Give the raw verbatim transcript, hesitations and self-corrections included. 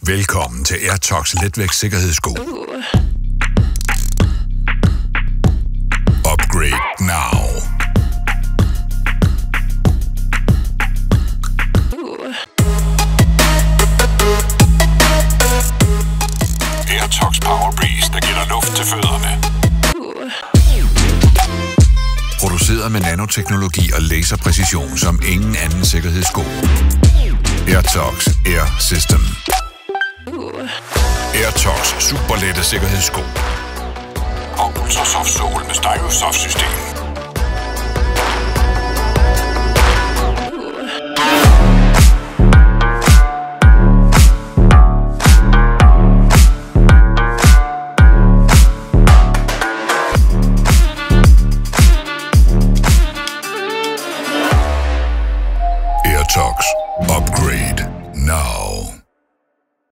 Velkommen til Airtox letvægt sikkerhedssko. Uh. Upgrade now. Uh. Airtox Power Breeze, der giver luft til fødderne. Uh. Produceret med nanoteknologi og laserpræcision som ingen anden sikkerhedssko. Airtox Air System. Uh. Airtox superlette sikkerhedssko. Og ultrasoft sål med styrosoft system.